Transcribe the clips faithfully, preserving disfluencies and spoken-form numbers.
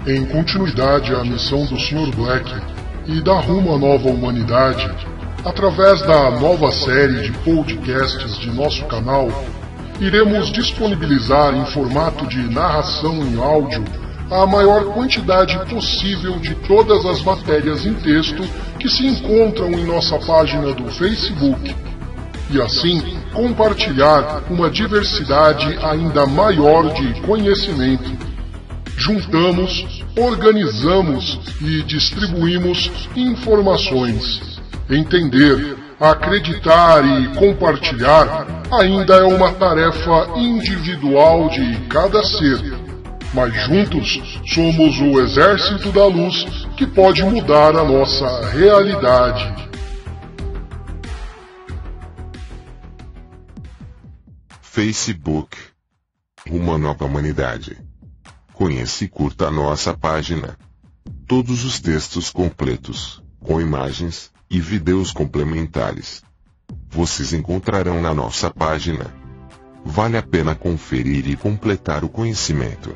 Em continuidade à missão do senhor Black e dar rumo à nova humanidade, através da nova série de podcasts de nosso canal, iremos disponibilizar em formato de narração em áudio a maior quantidade possível de todas as matérias em texto que se encontram em nossa página do Facebook, e assim compartilhar uma diversidade ainda maior de conhecimento. Juntamos, organizamos e distribuímos informações. Entender, acreditar e compartilhar ainda é uma tarefa individual de cada ser. Mas juntos somos o exército da luz que pode mudar a nossa realidade. Facebook. Uma nova humanidade. Conheça e curta a nossa página. Todos os textos completos, com imagens e vídeos complementares, vocês encontrarão na nossa página. Vale a pena conferir e completar o conhecimento.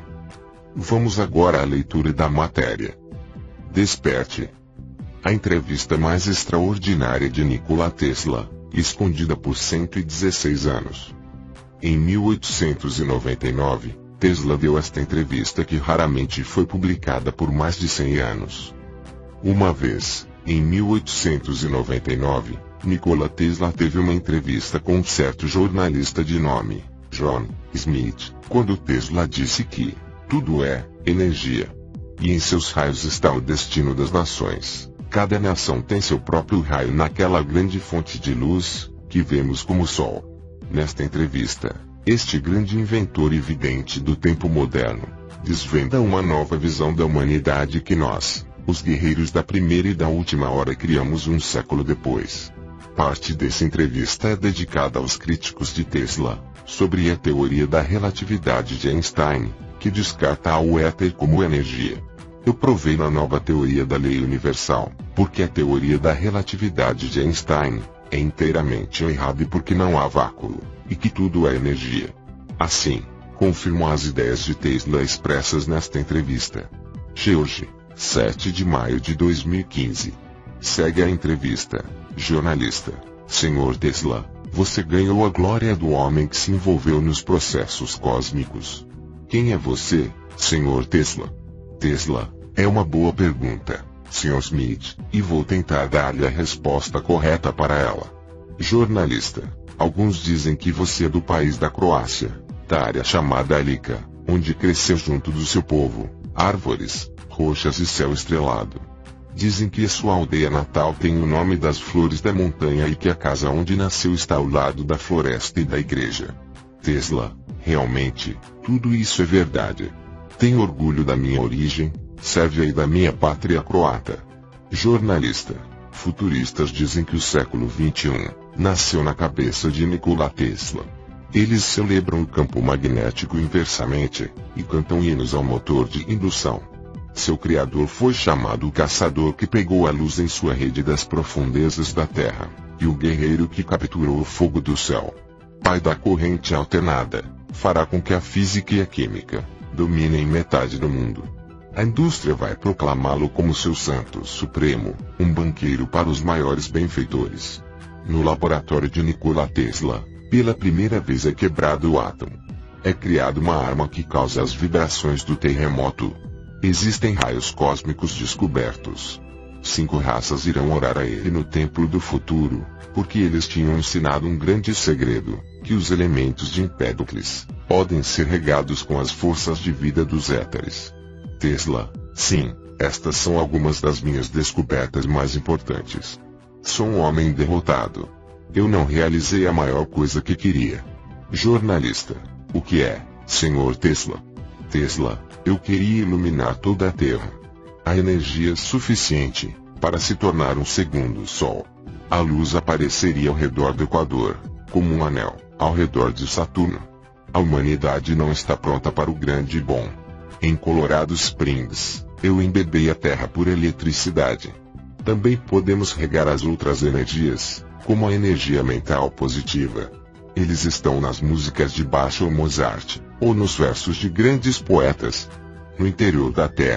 Vamos agora à leitura da matéria. Desperte. A entrevista mais extraordinária de Nikola Tesla, escondida por cento e dezesseis anos. Em mil oitocentos e noventa e nove, Tesla deu esta entrevista que raramente foi publicada por mais de cem anos. Uma vez, em mil oitocentos e noventa e nove, Nikola Tesla teve uma entrevista com um certo jornalista de nome John Smith, quando Tesla disse que tudo é energia, e em seus raios está o destino das nações. Cada nação tem seu próprio raio naquela grande fonte de luz que vemos como o Sol. Nesta entrevista, este grande inventor e vidente do tempo moderno desvenda uma nova visão da humanidade que nós, os guerreiros da primeira e da última hora, criamos um século depois. Parte dessa entrevista é dedicada aos críticos de Tesla, sobre a teoria da relatividade de Einstein, que descarta o éter como energia. Eu provei na nova teoria da lei universal, porque a teoria da relatividade de Einstein é inteiramente errada e porque não há vácuo, e que tudo é energia. Assim, confirmo as ideias de Tesla expressas nesta entrevista. George, sete de maio de dois mil e quinze. Segue a entrevista. Jornalista: senhor Tesla, você ganhou a glória do homem que se envolveu nos processos cósmicos. Quem é você, senhor Tesla? Tesla: é uma boa pergunta, senhor Smith, e vou tentar dar-lhe a resposta correta para ela. Jornalista: alguns dizem que você é do país da Croácia, da área chamada Alica, onde cresceu junto do seu povo, árvores, rochas e céu estrelado. Dizem que a sua aldeia natal tem o nome das flores da montanha e que a casa onde nasceu está ao lado da floresta e da igreja. Tesla: realmente, tudo isso é verdade. Tenho orgulho da minha origem, sérvia e da minha pátria croata. Jornalista: futuristas dizem que o século vinte e um nasceu na cabeça de Nikola Tesla. Eles celebram o campo magnético inversamente e cantam hinos ao motor de indução. Seu criador foi chamado o caçador que pegou a luz em sua rede das profundezas da Terra, e o guerreiro que capturou o fogo do céu. Pai da corrente alternada, fará com que a física e a química dominem metade do mundo. A indústria vai proclamá-lo como seu santo supremo, um banqueiro para os maiores benfeitores. No laboratório de Nikola Tesla, pela primeira vez é quebrado o átomo. É criada uma arma que causa as vibrações do terremoto. Existem raios cósmicos descobertos. Cinco raças irão orar a ele no templo do futuro, porque eles tinham ensinado um grande segredo, que os elementos de Empédocles podem ser regados com as forças de vida dos éteres. Tesla: sim, estas são algumas das minhas descobertas mais importantes. Sou um homem derrotado. Eu não realizei a maior coisa que queria. Jornalista: o que é, senhor Tesla? Tesla: eu queria iluminar toda a Terra. A energia suficiente para se tornar um segundo Sol. A luz apareceria ao redor do Equador, como um anel, ao redor de Saturno. A humanidade não está pronta para o grande e bom. Em Colorado Springs, eu embebei a Terra por eletricidade. Também podemos regar as outras energias, como a energia mental positiva. Eles estão nas músicas de Bach ou Mozart, ou nos versos de grandes poetas. No interior da Terra,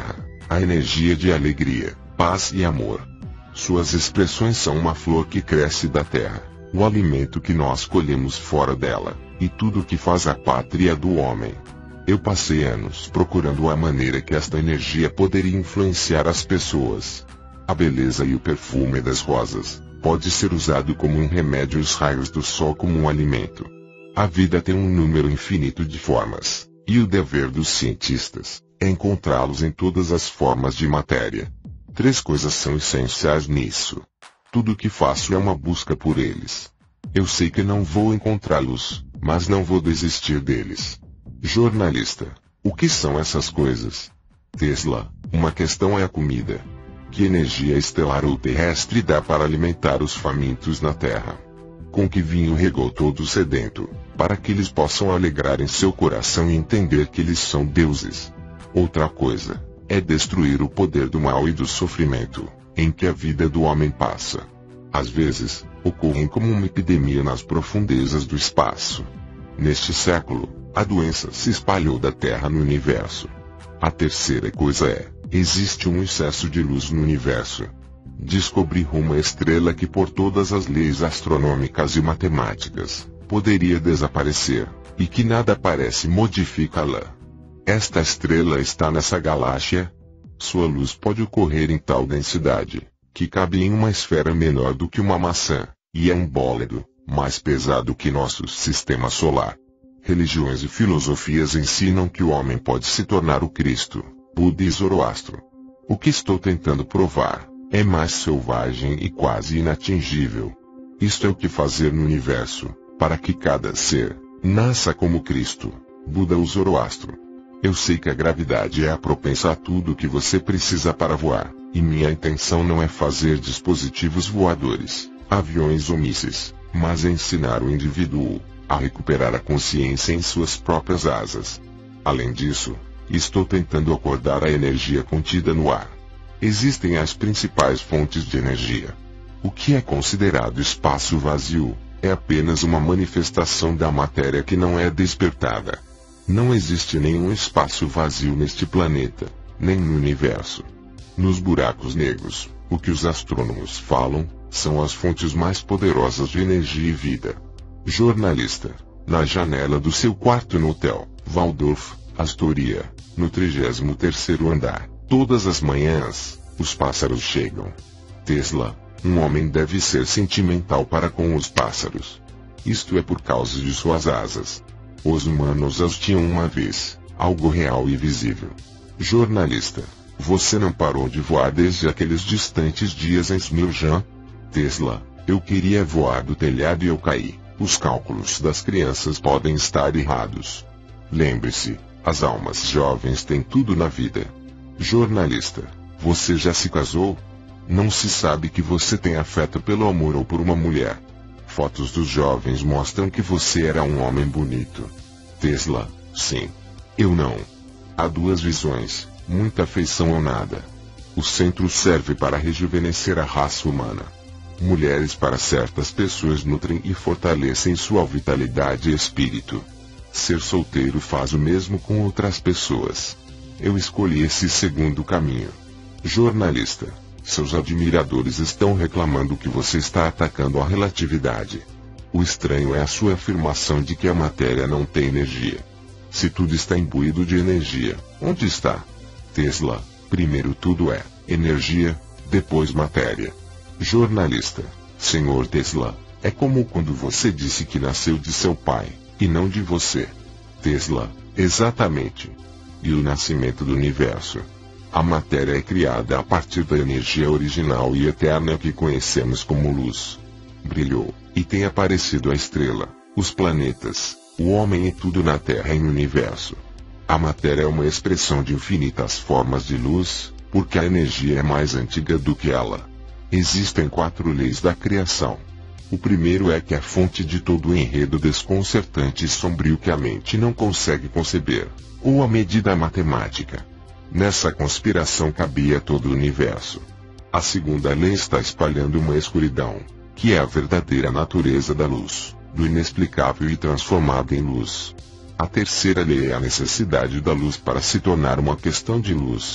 a energia de alegria, paz e amor. Suas expressões são uma flor que cresce da terra, o alimento que nós colhemos fora dela, e tudo que faz a pátria do homem. Eu passei anos procurando a maneira que esta energia poderia influenciar as pessoas. A beleza e o perfume das rosas pode ser usado como um remédio e os raios do sol como um alimento. A vida tem um número infinito de formas, e o dever dos cientistas é encontrá-los em todas as formas de matéria. Três coisas são essenciais nisso. Tudo o que faço é uma busca por eles. Eu sei que não vou encontrá-los, mas não vou desistir deles. Jornalista: o que são essas coisas? Tesla: uma questão é a comida. Que energia estelar ou terrestre dá para alimentar os famintos na terra? Com que vinho regou todo sedento, para que eles possam alegrar em seu coração e entender que eles são deuses? Outra coisa é destruir o poder do mal e do sofrimento, em que a vida do homem passa. Às vezes, ocorrem como uma epidemia nas profundezas do espaço. Neste século, a doença se espalhou da Terra no universo. A terceira coisa é, existe um excesso de luz no universo. Descobri uma estrela que por todas as leis astronômicas e matemáticas, poderia desaparecer, e que nada parece modificá-la. Esta estrela está nessa galáxia. Sua luz pode ocorrer em tal densidade, que cabe em uma esfera menor do que uma maçã, e é um bólido, mais pesado que nosso sistema solar. Religiões e filosofias ensinam que o homem pode se tornar o Cristo, Buda e Zoroastro. O que estou tentando provar é mais selvagem e quase inatingível. Isto é o que fazer no universo, para que cada ser nasça como Cristo, Buda ou Zoroastro. Eu sei que a gravidade é a propensa a tudo o que você precisa para voar, e minha intenção não é fazer dispositivos voadores, aviões ou mísseis, mas é ensinar o indivíduo a recuperar a consciência em suas próprias asas. Além disso, estou tentando acordar a energia contida no ar. Existem as principais fontes de energia. O que é considerado espaço vazio é apenas uma manifestação da matéria que não é despertada. Não existe nenhum espaço vazio neste planeta, nem no universo. Nos buracos negros, o que os astrônomos falam, são as fontes mais poderosas de energia e vida. Jornalista: na janela do seu quarto no Hotel Waldorf, Astoria, no trigésimo terceiro andar, todas as manhãs, os pássaros chegam. Tesla: um homem deve ser sentimental para com os pássaros. Isto é por causa de suas asas. Os humanos as tinham uma vez, algo real e visível. Jornalista: você não parou de voar desde aqueles distantes dias em Smiljan? Tesla: eu queria voar do telhado e eu caí. Os cálculos das crianças podem estar errados. Lembre-se, as almas jovens têm tudo na vida. Jornalista: você já se casou? Não se sabe que você tem afeto pelo amor ou por uma mulher. Fotos dos jovens mostram que você era um homem bonito. Tesla: sim. Eu não. Há duas visões, muita afeição ou nada. O centro serve para rejuvenescer a raça humana. Mulheres para certas pessoas nutrem e fortalecem sua vitalidade e espírito. Ser solteiro faz o mesmo com outras pessoas. Eu escolhi esse segundo caminho. Jornalista: seus admiradores estão reclamando que você está atacando a relatividade. O estranho é a sua afirmação de que a matéria não tem energia. Se tudo está imbuído de energia, onde está? Tesla: primeiro tudo é energia, depois matéria. Jornalista: senhor Tesla, é como quando você disse que nasceu de seu pai, e não de você. Tesla: exatamente. E o nascimento do universo? A matéria é criada a partir da energia original e eterna que conhecemos como luz. Brilhou, e tem aparecido a estrela, os planetas, o homem e tudo na Terra e no universo. A matéria é uma expressão de infinitas formas de luz, porque a energia é mais antiga do que ela. Existem quatro leis da criação. O primeiro é que a fonte de todo o enredo desconcertante e sombrio que a mente não consegue conceber, ou a medida matemática. Nessa conspiração cabia todo o universo. A segunda lei está espalhando uma escuridão, que é a verdadeira natureza da luz, do inexplicável e transformada em luz. A terceira lei é a necessidade da luz para se tornar uma questão de luz.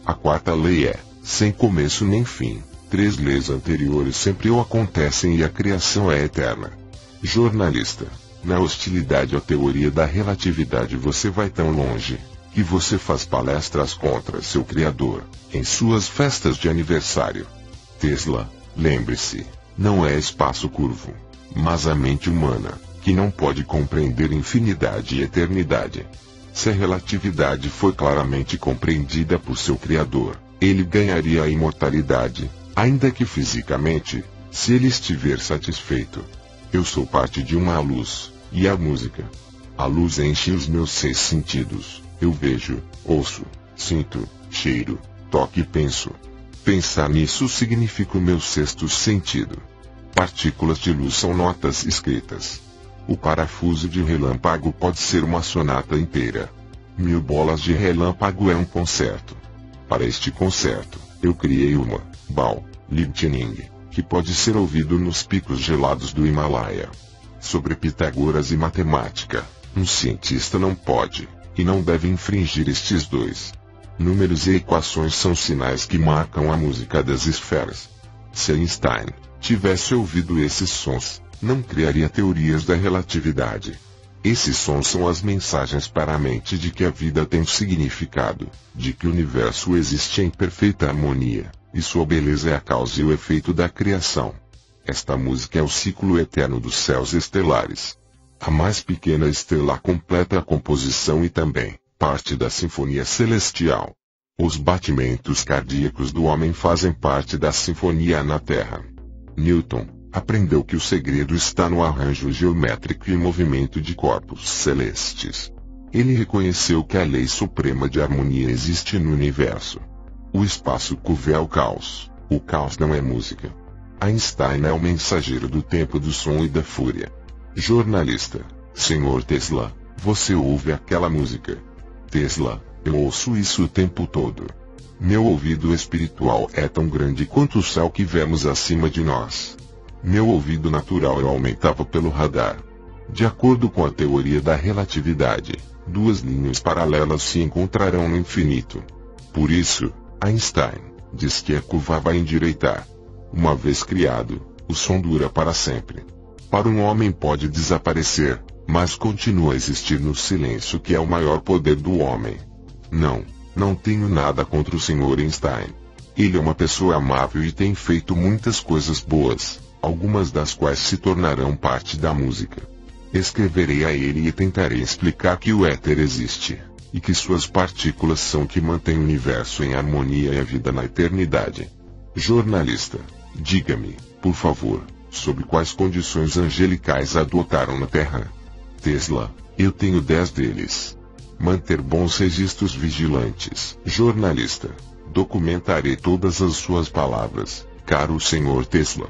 A quarta lei é, sem começo nem fim. Três leis anteriores sempre o acontecem e a criação é eterna. Jornalista, na hostilidade à teoria da relatividade você vai tão longe, que você faz palestras contra seu criador, em suas festas de aniversário. Tesla, lembre-se, não é espaço curvo, mas a mente humana, que não pode compreender infinidade e eternidade. Se a relatividade foi claramente compreendida por seu criador, ele ganharia a imortalidade, ainda que fisicamente, se ele estiver satisfeito. Eu sou parte de uma luz, e a música. A luz enche os meus seis sentidos. Eu vejo, ouço, sinto, cheiro, toco e penso. Pensar nisso significa o meu sexto sentido. Partículas de luz são notas escritas. O parafuso de relâmpago pode ser uma sonata inteira. Mil bolas de relâmpago é um concerto. Para este concerto, eu criei uma Baal Listening, que pode ser ouvido nos picos gelados do Himalaia. Sobre Pitágoras e matemática, um cientista não pode, e não deve infringir estes dois. Números e equações são sinais que marcam a música das esferas. Se Einstein tivesse ouvido esses sons, não criaria teorias da relatividade. Esses sons são as mensagens para a mente de que a vida tem significado, de que o universo existe em perfeita harmonia, e sua beleza é a causa e o efeito da criação. Esta música é o ciclo eterno dos céus estelares. A mais pequena estrela completa a composição e também parte da sinfonia celestial. Os batimentos cardíacos do homem fazem parte da sinfonia na Terra. Newton aprendeu que o segredo está no arranjo geométrico e movimento de corpos celestes. Ele reconheceu que a lei suprema de harmonia existe no universo. O espaço curvo é o caos. O caos não é música. Einstein é o mensageiro do tempo do som e da fúria. Jornalista, senhor Tesla, você ouve aquela música? Tesla, eu ouço isso o tempo todo. Meu ouvido espiritual é tão grande quanto o céu que vemos acima de nós. Meu ouvido natural eu aumentava pelo radar. De acordo com a teoria da relatividade, duas linhas paralelas se encontrarão no infinito. Por isso, Einstein diz que a curva vai endireitar. Uma vez criado, o som dura para sempre. Para um homem pode desaparecer, mas continua a existir no silêncio que é o maior poder do homem. Não, não tenho nada contra o senhor Einstein. Ele é uma pessoa amável e tem feito muitas coisas boas, algumas das quais se tornarão parte da música. Escreverei a ele e tentarei explicar que o éter existe, e que suas partículas são que mantêm o universo em harmonia e a vida na eternidade. Jornalista, diga-me, por favor, sobre quais condições angelicais adotaram na Terra? Tesla, eu tenho dez deles. Manter bons registros vigilantes. Jornalista, documentarei todas as suas palavras, caro senhor Tesla.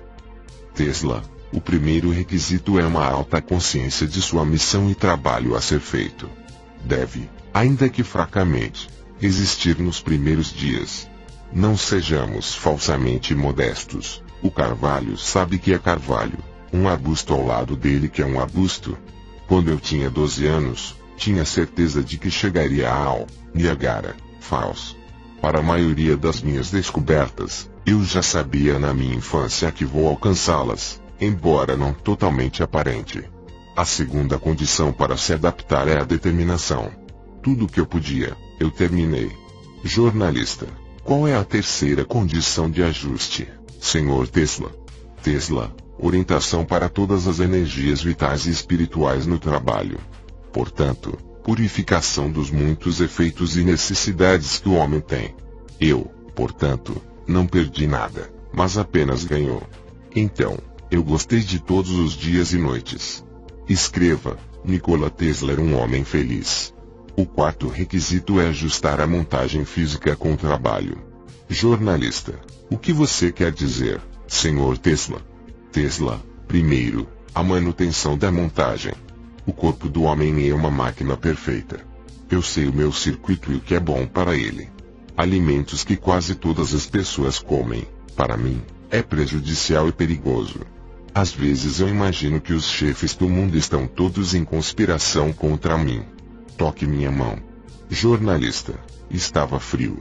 Tesla, o primeiro requisito é uma alta consciência de sua missão e trabalho a ser feito. Deve, ainda que fracamente, existir nos primeiros dias. Não sejamos falsamente modestos. O carvalho sabe que é carvalho, um arbusto ao lado dele que é um arbusto. Quando eu tinha doze anos, tinha certeza de que chegaria ao Niagara Falls. Para a maioria das minhas descobertas, eu já sabia na minha infância que vou alcançá-las, embora não totalmente aparente. A segunda condição para se adaptar é a determinação. Tudo que eu podia, eu terminei. Jornalista, qual é a terceira condição de ajuste, senhor Tesla? Tesla, orientação para todas as energias vitais e espirituais no trabalho. Portanto, purificação dos muitos efeitos e necessidades que o homem tem. Eu, portanto, não perdi nada, mas apenas ganhou. Então, eu gostei de todos os dias e noites. Escreva, Nikola Tesla era um homem feliz. O quarto requisito é ajustar a montagem física com o trabalho. Jornalista, o que você quer dizer, senhor Tesla? Tesla, primeiro, a manutenção da montagem. O corpo do homem é uma máquina perfeita. Eu sei o meu circuito e o que é bom para ele. Alimentos que quase todas as pessoas comem, para mim, é prejudicial e perigoso. Às vezes eu imagino que os chefes do mundo estão todos em conspiração contra mim. Toque minha mão. Jornalista, estava frio.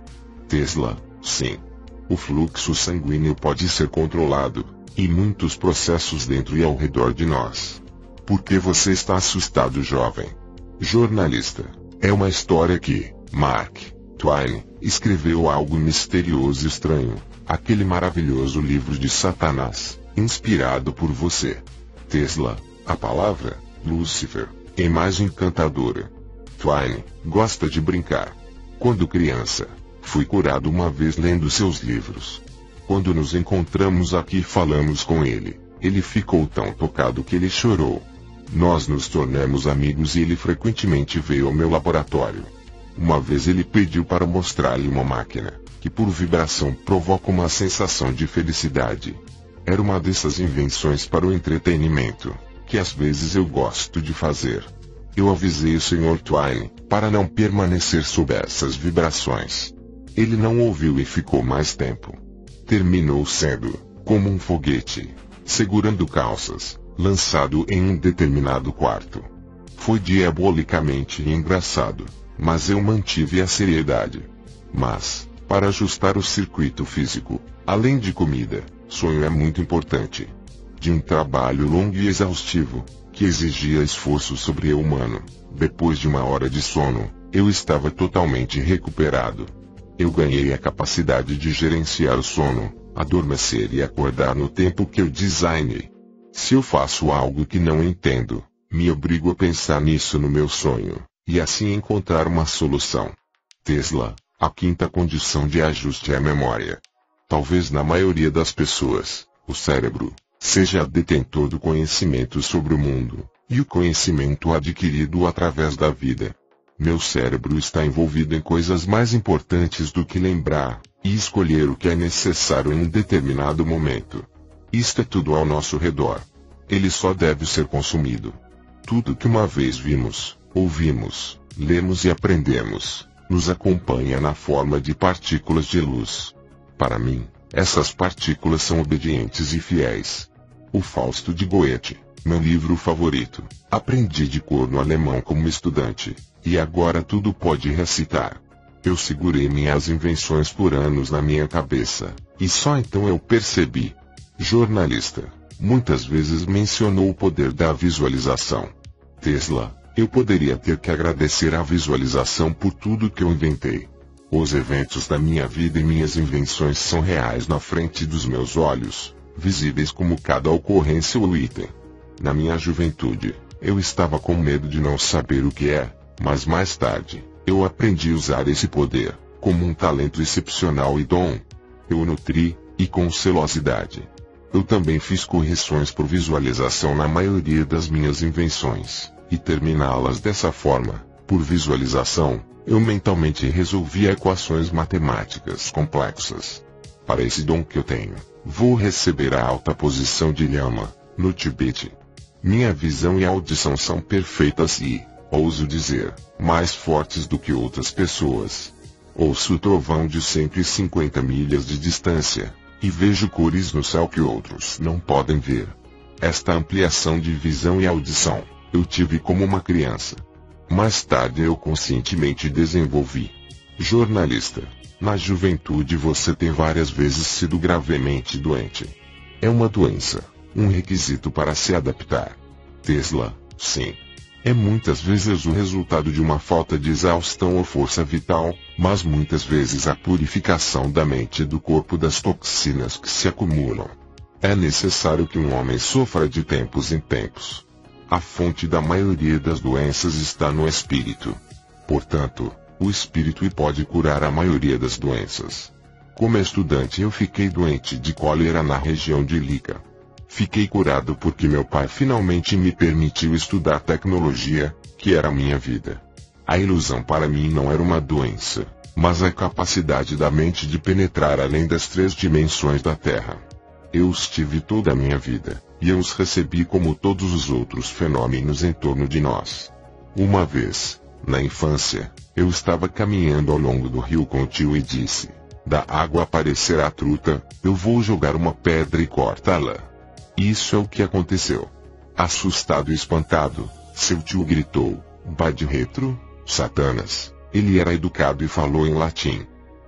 Tesla, sim. O fluxo sanguíneo pode ser controlado, e muitos processos dentro e ao redor de nós. Por que você está assustado, jovem? Jornalista, é uma história que Mark Twain escreveu algo misterioso e estranho, aquele maravilhoso livro de Satanás, inspirado por você. Tesla, a palavra, Lúcifer, imagem encantadora. Twain gosta de brincar. Quando criança, fui curado uma vez lendo seus livros. Quando nos encontramos aqui e falamos com ele, ele ficou tão tocado que ele chorou. Nós nos tornamos amigos e ele frequentemente veio ao meu laboratório. Uma vez ele pediu para mostrar-lhe uma máquina, que por vibração provoca uma sensação de felicidade. Era uma dessas invenções para o entretenimento, que às vezes eu gosto de fazer. Eu avisei o senhor Twain, para não permanecer sob essas vibrações. Ele não ouviu e ficou mais tempo. Terminou sendo, como um foguete, segurando calças, lançado em um determinado quarto. Foi diabolicamente engraçado, mas eu mantive a seriedade. Mas, para ajustar o circuito físico, além de comida, sonho é muito importante. De um trabalho longo e exaustivo, que exigia esforço sobre-humano, depois de uma hora de sono, eu estava totalmente recuperado. Eu ganhei a capacidade de gerenciar o sono, adormecer e acordar no tempo que eu designei. Se eu faço algo que não entendo, me obrigo a pensar nisso no meu sonho, e assim encontrar uma solução. Tesla, a quinta condição de ajuste é a memória. Talvez na maioria das pessoas, o cérebro seja detentor do conhecimento sobre o mundo, e o conhecimento adquirido através da vida. Meu cérebro está envolvido em coisas mais importantes do que lembrar e escolher o que é necessário em um determinado momento. Isto é tudo ao nosso redor. Ele só deve ser consumido. Tudo que uma vez vimos, ouvimos, lemos e aprendemos, nos acompanha na forma de partículas de luz. Para mim, essas partículas são obedientes e fiéis. O Fausto de Goethe, meu livro favorito, aprendi de cor no alemão como estudante, e agora tudo pode recitar. Eu segurei minhas invenções por anos na minha cabeça, e só então eu percebi. Jornalista, muitas vezes mencionou o poder da visualização. Tesla, eu poderia ter que agradecer à visualização por tudo que eu inventei. Os eventos da minha vida e minhas invenções são reais na frente dos meus olhos, visíveis como cada ocorrência ou item. Na minha juventude, eu estava com medo de não saber o que é, mas mais tarde, eu aprendi a usar esse poder, como um talento excepcional e dom. Eu o nutri, e com celosidade. Eu também fiz correções por visualização na maioria das minhas invenções, e terminá-las dessa forma, por visualização, eu mentalmente resolvia equações matemáticas complexas. Para esse dom que eu tenho, vou receber a alta posição de Lhama, no Tibete. Minha visão e audição são perfeitas e, ouso dizer, mais fortes do que outras pessoas. Ouço o trovão de cento e cinquenta milhas de distância, e vejo cores no céu que outros não podem ver. Esta ampliação de visão e audição, eu tive como uma criança. Mais tarde eu conscientemente desenvolvi. Jornalista, na juventude você tem várias vezes sido gravemente doente. É uma doença, um requisito para se adaptar. Tesla, sim. É muitas vezes o resultado de uma falta de exaustão ou força vital, mas muitas vezes a purificação da mente e do corpo das toxinas que se acumulam. É necessário que um homem sofra de tempos em tempos. A fonte da maioria das doenças está no espírito. Portanto, o espírito pode curar a maioria das doenças. Como estudante eu fiquei doente de cólera na região de Lica. Fiquei curado porque meu pai finalmente me permitiu estudar tecnologia, que era a minha vida. A ilusão para mim não era uma doença, mas a capacidade da mente de penetrar além das três dimensões da Terra. Eu os tive toda a minha vida, e eu os recebi como todos os outros fenômenos em torno de nós. Uma vez, na infância, eu estava caminhando ao longo do rio com o tio e disse: da água aparecerá a truta, eu vou jogar uma pedra e cortá-la. Isso é o que aconteceu. Assustado e espantado, seu tio gritou: Bad retro, Satanas. Ele era educado e falou em latim.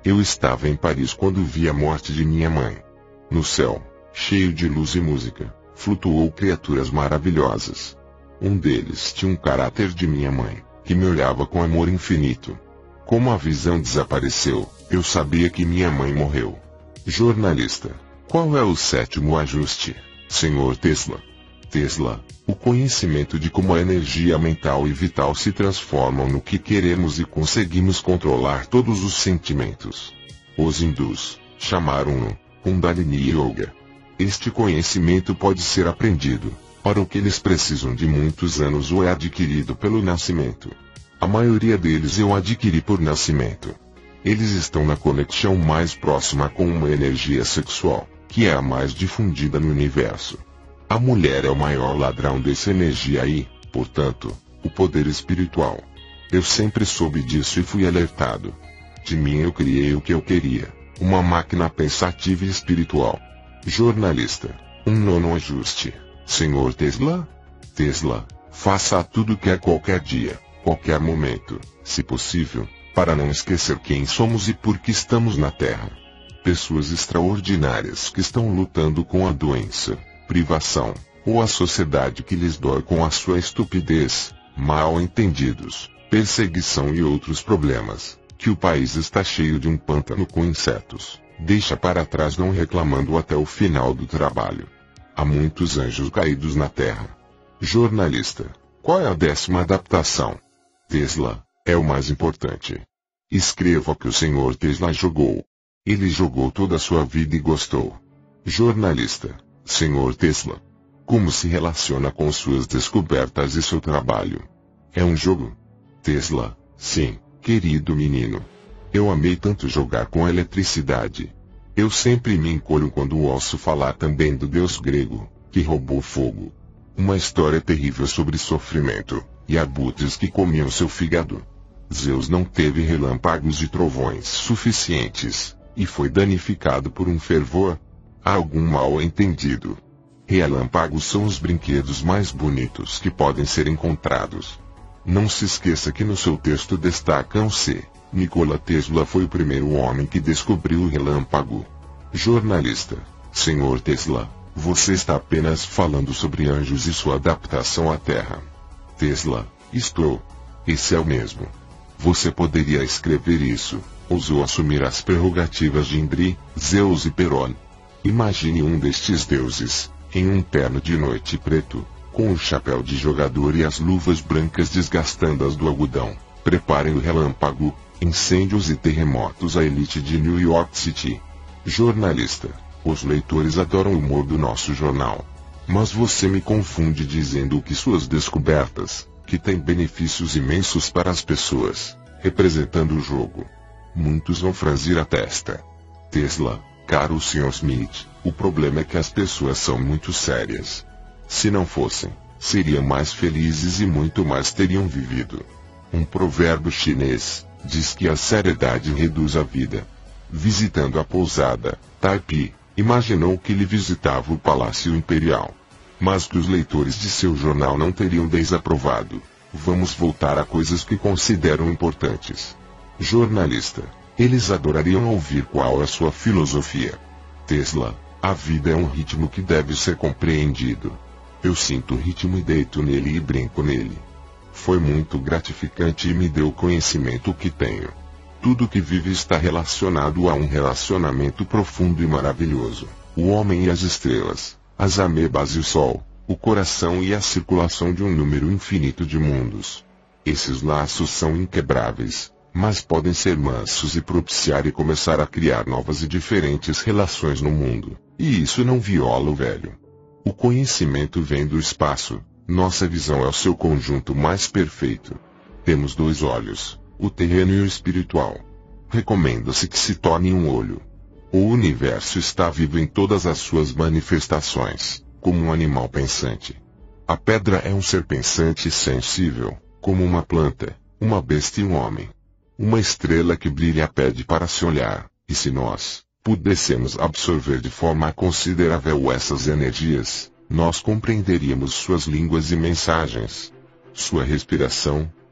Eu estava em Paris quando vi a morte de minha mãe. No céu, cheio de luz e música, flutuou criaturas maravilhosas. Um deles tinha um caráter de minha mãe, que me olhava com amor infinito. Como a visão desapareceu, eu sabia que minha mãe morreu. Jornalista: qual é o sétimo ajuste, senhor Tesla? Tesla: o conhecimento de como a energia mental e vital se transformam no que queremos e conseguimos controlar todos os sentimentos. Os hindus chamaram-no Kundalini Yoga. Este conhecimento pode ser aprendido, para o que eles precisam de muitos anos ou é adquirido pelo nascimento. A maioria deles eu adquiri por nascimento. Eles estão na conexão mais próxima com uma energia sexual, que é a mais difundida no universo. A mulher é o maior ladrão dessa energia e, portanto, o poder espiritual. Eu sempre soube disso e fui alertado. De mim eu criei o que eu queria, uma máquina pensativa e espiritual. Jornalista: um nono ajuste, senhor Tesla? Tesla: faça tudo que é qualquer dia, qualquer momento, se possível, para não esquecer quem somos e por que estamos na Terra. Pessoas extraordinárias que estão lutando com a doença, privação, ou a sociedade que lhes dói com a sua estupidez, mal entendidos, perseguição e outros problemas, que o país está cheio de um pântano com insetos, deixa para trás não reclamando até o final do trabalho. Há muitos anjos caídos na Terra. Jornalista: qual é a décima adaptação? Tesla: é o mais importante. Escreva que o senhor Tesla jogou. Ele jogou toda a sua vida e gostou. Jornalista: senhor Tesla, como se relaciona com suas descobertas e seu trabalho? É um jogo? Tesla: sim, querido menino. Eu amei tanto jogar com a eletricidade. Eu sempre me encolho quando ouço falar também do deus grego, que roubou fogo. Uma história terrível sobre sofrimento, e abutres que comiam seu fígado. Zeus não teve relâmpagos e trovões suficientes, e foi danificado por um fervor. Há algum mal entendido. Relâmpagos são os brinquedos mais bonitos que podem ser encontrados. Não se esqueça que no seu texto destacam-se: Nikola Tesla foi o primeiro homem que descobriu o relâmpago. Jornalista: senhor Tesla, você está apenas falando sobre anjos e sua adaptação à Terra. Tesla: estou. Esse é o mesmo. Você poderia escrever isso, ousou assumir as prerrogativas de Indri, Zeus e Perón. Imagine um destes deuses, em um terno de noite preto, com o chapéu de jogador e as luvas brancas desgastandas do algodão. Preparem o relâmpago, incêndios e terremotos à elite de New York City. Jornalista: os leitores adoram o humor do nosso jornal. Mas você me confunde dizendo que suas descobertas, que têm benefícios imensos para as pessoas, representando o jogo. Muitos vão franzir a testa. Tesla: caro senhor Smith, o problema é que as pessoas são muito sérias. Se não fossem, seriam mais felizes e muito mais teriam vivido. Um provérbio chinês diz que a seriedade reduz a vida. Visitando a pousada, Taipei, imaginou que ele visitava o Palácio Imperial. Mas que os leitores de seu jornal não teriam desaprovado. Vamos voltar a coisas que consideram importantes. Jornalista: eles adorariam ouvir qual é a sua filosofia. Tesla: a vida é um ritmo que deve ser compreendido. Eu sinto o ritmo e deito nele e brinco nele. Foi muito gratificante e me deu o conhecimento que tenho. Tudo que vive está relacionado a um relacionamento profundo e maravilhoso. O homem e as estrelas, as amebas e o sol, o coração e a circulação de um número infinito de mundos. Esses laços são inquebráveis, mas podem ser mansos e propiciar e começar a criar novas e diferentes relações no mundo, e isso não viola o velho. O conhecimento vem do espaço, nossa visão é o seu conjunto mais perfeito. Temos dois olhos, o terreno e o espiritual. Recomenda-se que se torne um olho. O universo está vivo em todas as suas manifestações, como um animal pensante. A pedra é um ser pensante e sensível, como uma planta, uma besta e um homem. Uma estrela que brilha pede para se olhar, e se nós pudéssemos absorver de forma considerável essas energias, nós compreenderíamos suas línguas e mensagens. Sua respiração,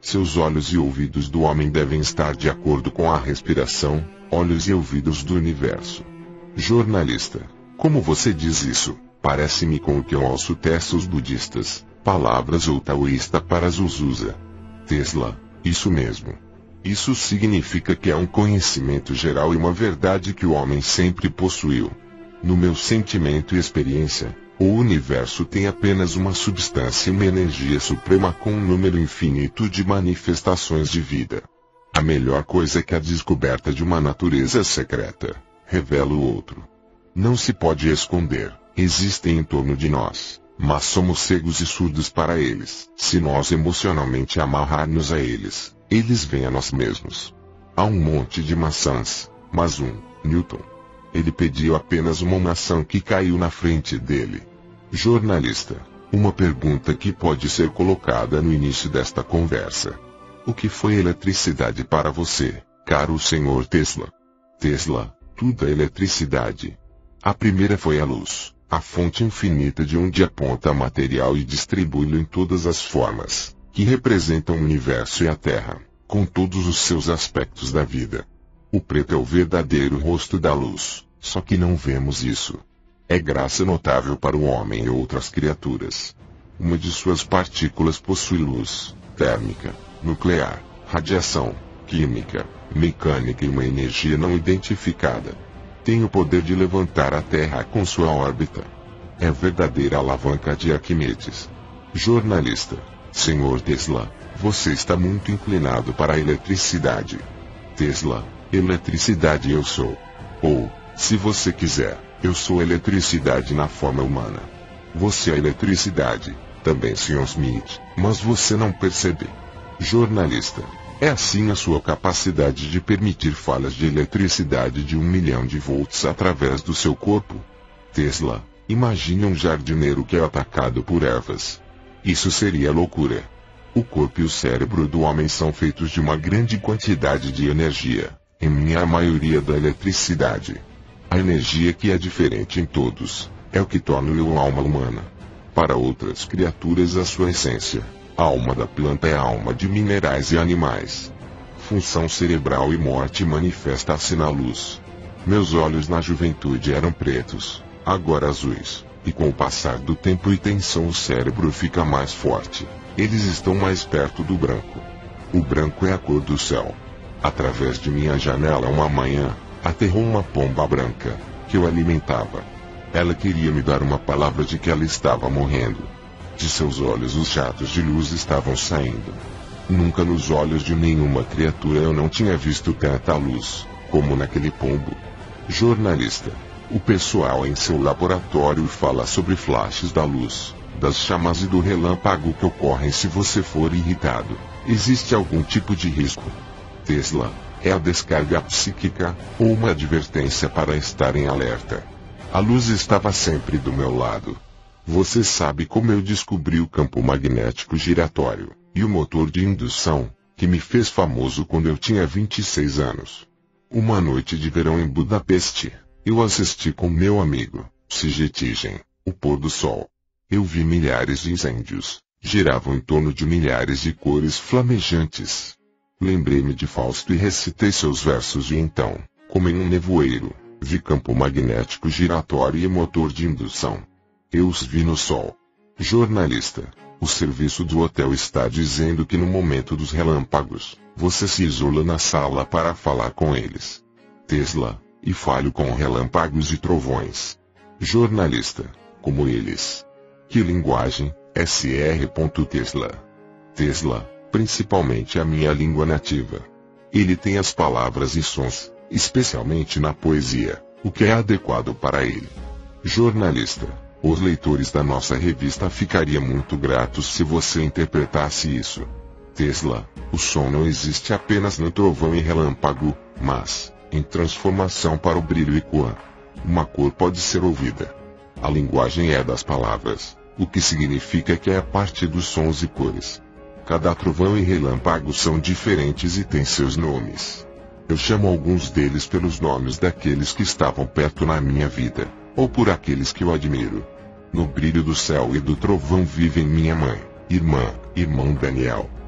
Seus olhos e ouvidos do homem devem estar de acordo com a respiração, olhos e ouvidos do universo. Jornalista: como você diz isso? Parece-me com o que eu ouço textos budistas, palavras ou taoísta para Zuzusa. Tesla: isso mesmo. Isso significa que há um conhecimento geral e uma verdade que o homem sempre possuiu. No meu sentimento e experiência, o universo tem apenas uma substância e uma energia suprema com um número infinito de manifestações de vida. A melhor coisa é que a descoberta de uma natureza secreta revela o outro. Não se pode esconder, existem em torno de nós, mas somos cegos e surdos para eles. Se nós emocionalmente amarrar-nos a eles, eles vêm a nós mesmos. Há um monte de maçãs, mas um, Newton. Ele pediu apenas uma maçã que caiu na frente dele. Jornalista: uma pergunta que pode ser colocada no início desta conversa. O que foi eletricidade para você, caro senhor Tesla? Tesla: tudo é eletricidade. A primeira foi a luz, a fonte infinita de onde aponta material e distribui-lo em todas as formas, que representam o universo e a Terra, com todos os seus aspectos da vida. O preto é o verdadeiro rosto da luz, só que não vemos isso. É graça notável para o homem e outras criaturas. Uma de suas partículas possui luz, térmica, nuclear, radiação, química, mecânica e uma energia não identificada. Tem o poder de levantar a Terra com sua órbita. É a verdadeira alavanca de Arquimedes. Jornalista: senhor Tesla, você está muito inclinado para a eletricidade. Tesla: eletricidade eu sou. Ou, se você quiser, eu sou eletricidade na forma humana. Você é eletricidade, também senhor Smith, mas você não percebe. Jornalista: é assim a sua capacidade de permitir falhas de eletricidade de um milhão de volts através do seu corpo? Tesla: imagine um jardineiro que é atacado por ervas. Isso seria loucura. O corpo e o cérebro do homem são feitos de uma grande quantidade de energia, em minha maioria da eletricidade. A energia que é diferente em todos, é o que torna-o a alma humana. Para outras criaturas a sua essência, a alma da planta é a alma de minerais e animais. Função cerebral e morte manifesta-se na luz. Meus olhos na juventude eram pretos, agora azuis, e com o passar do tempo e tensão o cérebro fica mais forte. Eles estão mais perto do branco. O branco é a cor do céu. Através de minha janela uma manhã, aterrou uma pomba branca, que eu alimentava. Ela queria me dar uma palavra de que ela estava morrendo. De seus olhos os jatos de luz estavam saindo. Nunca nos olhos de nenhuma criatura eu não tinha visto tanta luz, como naquele pombo. Jornalista: o pessoal em seu laboratório fala sobre flashes da luz, das chamas e do relâmpago que ocorrem se você for irritado. Existe algum tipo de risco? Tesla: é a descarga psíquica, ou uma advertência para estar em alerta. A luz estava sempre do meu lado. Você sabe como eu descobri o campo magnético giratório, e o motor de indução, que me fez famoso quando eu tinha vinte e seis anos. Uma noite de verão em Budapeste, eu assisti com meu amigo, Sigetigen, o pôr do sol. Eu vi milhares de incêndios, giravam em torno de milhares de cores flamejantes. Lembrei-me de Fausto e recitei seus versos e então, como em um nevoeiro, vi campo magnético giratório e motor de indução. Eu os vi no sol. Jornalista: o serviço do hotel está dizendo que no momento dos relâmpagos, você se isola na sala para falar com eles. Tesla: e falho com relâmpagos e trovões. Jornalista: como eles? Que linguagem? S R Tesla. Tesla: principalmente a minha língua nativa. Ele tem as palavras e sons, especialmente na poesia, o que é adequado para ele. Jornalista: os leitores da nossa revista ficariam muito gratos se você interpretasse isso. Tesla: o som não existe apenas no trovão e relâmpago, mas, em transformação para o brilho e cor. Uma cor pode ser ouvida. A linguagem é das palavras, o que significa que é a parte dos sons e cores. Cada trovão e relâmpago são diferentes e têm seus nomes. Eu chamo alguns deles pelos nomes daqueles que estavam perto na minha vida, ou por aqueles que eu admiro. No brilho do céu e do trovão vivem minha mãe, irmã, irmão Daniel,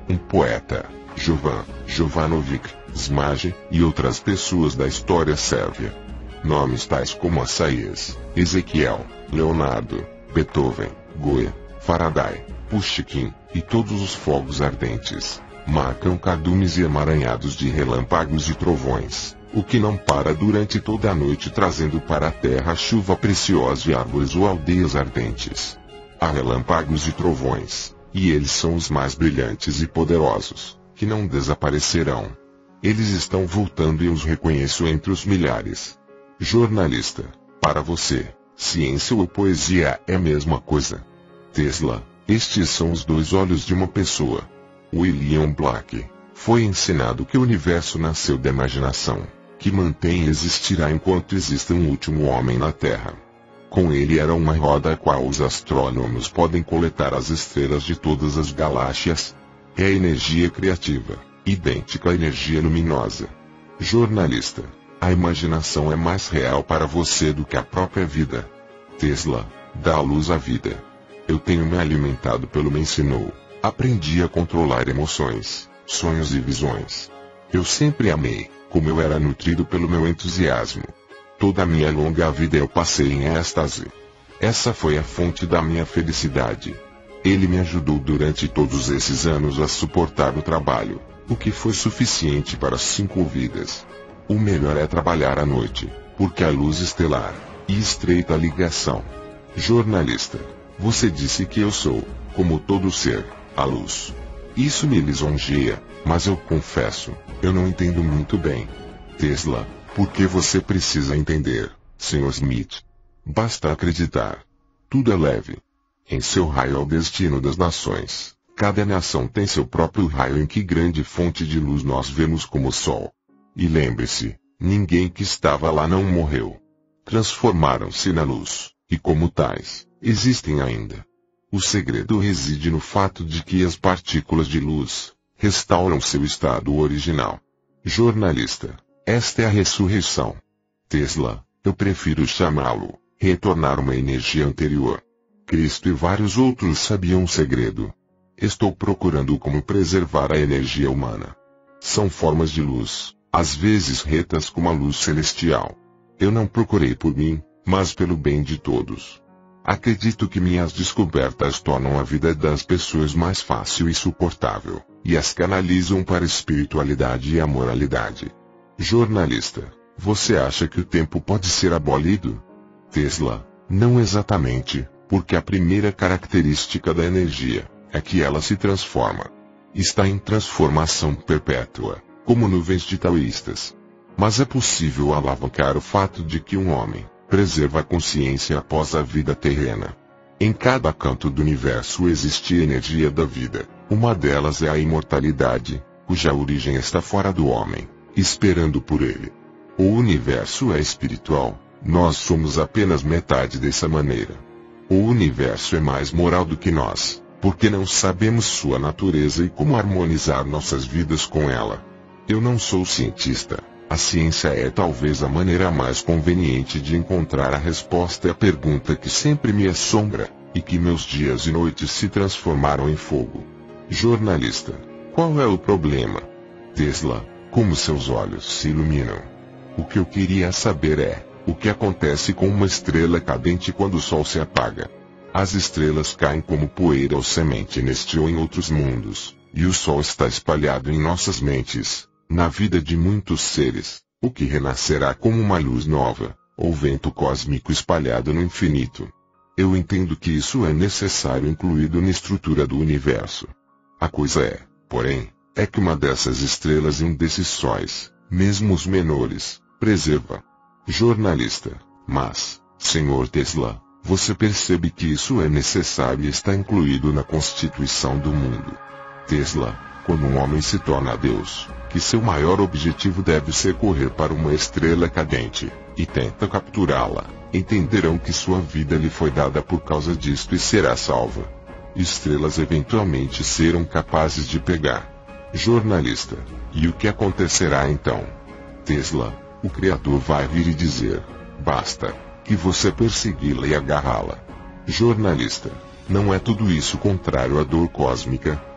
um poeta, Jovan Jovanovic Smage, e outras pessoas da história sérvia. Nomes tais como Assayas, Ezequiel, Leonardo, Beethoven, Goethe, Faraday, Pushkin, e todos os fogos ardentes, marcam cardumes e emaranhados de relâmpagos e trovões, o que não para durante toda a noite, trazendo para a terra chuva preciosa e árvores ou aldeias ardentes. Há relâmpagos e trovões, e eles são os mais brilhantes e poderosos, que não desaparecerão. Eles estão voltando e eu os reconheço entre os milhares. Jornalista, para você, ciência ou poesia é a mesma coisa. Tesla, estes são os dois olhos de uma pessoa. William Black, foi ensinado que o universo nasceu da imaginação, que mantém e existirá enquanto exista um último homem na Terra. Com ele era uma roda a qual os astrônomos podem coletar as estrelas de todas as galáxias. É a energia criativa, idêntica à energia luminosa. Jornalista, a imaginação é mais real para você do que a própria vida. Tesla, dá luz à vida. Eu tenho me alimentado pelo me ensinou. Aprendi a controlar emoções, sonhos e visões. Eu sempre amei, como eu era nutrido pelo meu entusiasmo. Toda a minha longa vida eu passei em êxtase. Essa foi a fonte da minha felicidade. Ele me ajudou durante todos esses anos a suportar o trabalho, o que foi suficiente para cinco vidas. O melhor é trabalhar à noite, porque a luz estelar, e estreita ligação. Jornalista, você disse que eu sou, como todo ser, a luz. Isso me lisonjeia, mas eu confesso, eu não entendo muito bem. Tesla, por que você precisa entender, senhor Smith? Basta acreditar. Tudo é leve. Em seu raio é o destino das nações. Cada nação tem seu próprio raio em que grande fonte de luz nós vemos como o sol. E lembre-se, ninguém que estava lá não morreu. Transformaram-se na luz, e como tais, existem ainda. O segredo reside no fato de que as partículas de luz restauram seu estado original. Jornalista, esta é a ressurreição. Tesla, eu prefiro chamá-lo retornar uma energia anterior. Cristo e vários outros sabiam o segredo. Estou procurando como preservar a energia humana. São formas de luz, às vezes retas como a luz celestial. Eu não procurei por mim, mas pelo bem de todos. Acredito que minhas descobertas tornam a vida das pessoas mais fácil e suportável, e as canalizam para a espiritualidade e a moralidade. Jornalista, você acha que o tempo pode ser abolido? Tesla, não exatamente, porque a primeira característica da energia é que ela se transforma. Está em transformação perpétua, como nuvens de taoístas. Mas é possível alavancar o fato de que um homem preserva a consciência após a vida terrena. Em cada canto do universo existe a energia da vida. Uma delas é a imortalidade, cuja origem está fora do homem, esperando por ele. O universo é espiritual, nós somos apenas metade dessa maneira. O universo é mais moral do que nós, porque não sabemos sua natureza e como harmonizar nossas vidas com ela. Eu não sou cientista. A ciência é talvez a maneira mais conveniente de encontrar a resposta à pergunta que sempre me assombra, e que meus dias e noites se transformaram em fogo. Jornalista, qual é o problema? Tesla, como seus olhos se iluminam. O que eu queria saber é, o que acontece com uma estrela cadente quando o sol se apaga? As estrelas caem como poeira ou semente neste ou em outros mundos, e o sol está espalhado em nossas mentes. Na vida de muitos seres, o que renascerá como uma luz nova, ou vento cósmico espalhado no infinito. Eu entendo que isso é necessário incluído na estrutura do universo. A coisa é, porém, é que uma dessas estrelas e um desses sóis, mesmo os menores, preserva. Jornalista, mas, senhor Tesla, você percebe que isso é necessário e está incluído na constituição do mundo. Tesla, quando um homem se torna Deus, que seu maior objetivo deve ser correr para uma estrela cadente, e tenta capturá-la, entenderão que sua vida lhe foi dada por causa disto e será salva. Estrelas eventualmente serão capazes de pegar. Jornalista, e o que acontecerá então? Tesla, o Criador vai vir e dizer, basta, que você persegui-la e agarrá-la. Jornalista, não é tudo isso contrário à dor cósmica?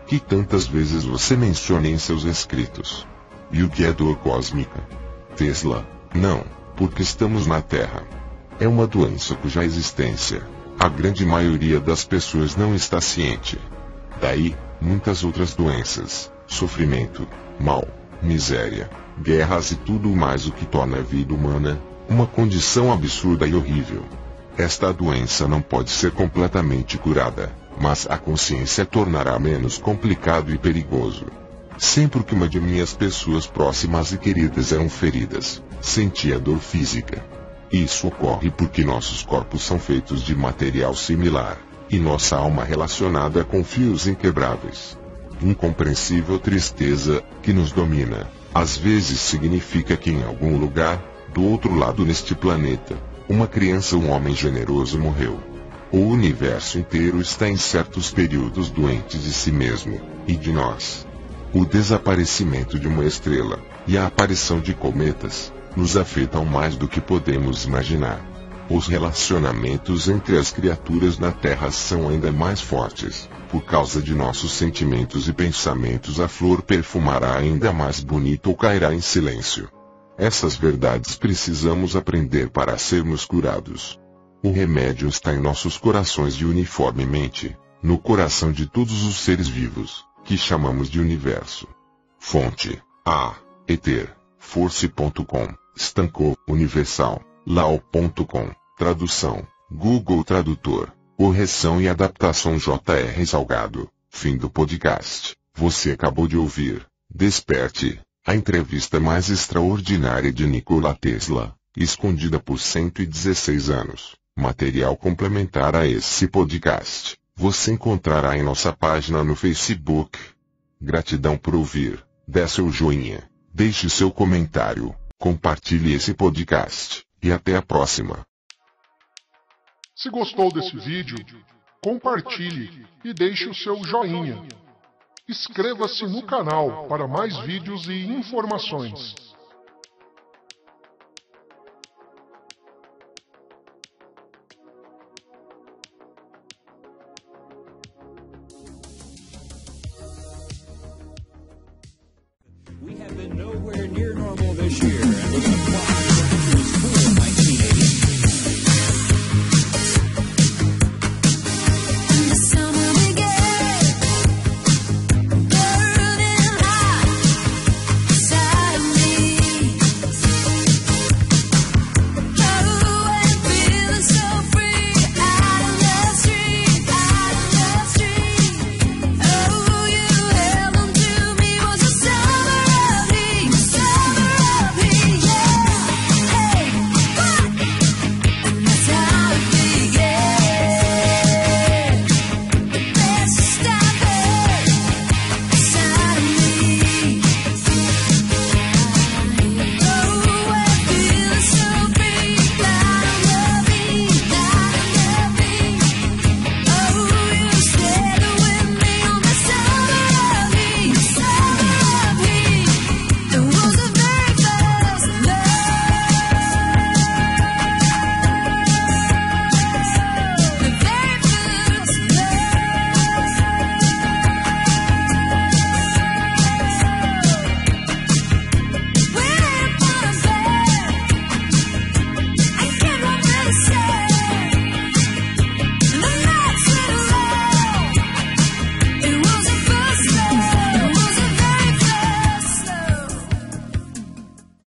que tantas vezes você menciona em seus escritos. E o que é dor cósmica? Tesla, não, porque estamos na Terra. É uma doença cuja existência a grande maioria das pessoas não está ciente. Daí, muitas outras doenças, sofrimento, mal, miséria, guerras e tudo mais, o que torna a vida humana uma condição absurda e horrível. Esta doença não pode ser completamente curada, mas a consciência tornará menos complicado e perigoso. Sempre que uma de minhas pessoas próximas e queridas eram feridas, sentia dor física. Isso ocorre porque nossos corpos são feitos de material similar, e nossa alma relacionada com fios inquebráveis. Incompreensível tristeza, que nos domina, às vezes significa que em algum lugar, do outro lado neste planeta, uma criança ou um homem generoso morreu. O universo inteiro está em certos períodos doentes de si mesmo, e de nós. O desaparecimento de uma estrela, e a aparição de cometas, nos afetam mais do que podemos imaginar. Os relacionamentos entre as criaturas na Terra são ainda mais fortes. Por causa de nossos sentimentos e pensamentos, a flor perfumará ainda mais bonita ou cairá em silêncio. Essas verdades precisamos aprender para sermos curados. O remédio está em nossos corações e uniformemente, no coração de todos os seres vivos, que chamamos de universo. Fonte: A. Ether, Force ponto com, Stanco, Universal, Lao ponto com, Tradução, Google Tradutor, correção e adaptação J R Salgado. Fim do podcast. Você acabou de ouvir Desperte, a entrevista mais extraordinária de Nikola Tesla, escondida por cento e dezesseis anos. Material complementar a esse podcast, você encontrará em nossa página no Facebook. Gratidão por ouvir, dê seu joinha, deixe seu comentário, compartilhe esse podcast, e até a próxima. Se gostou desse vídeo, compartilhe e deixe o seu joinha. Inscreva-se no canal para mais vídeos e informações.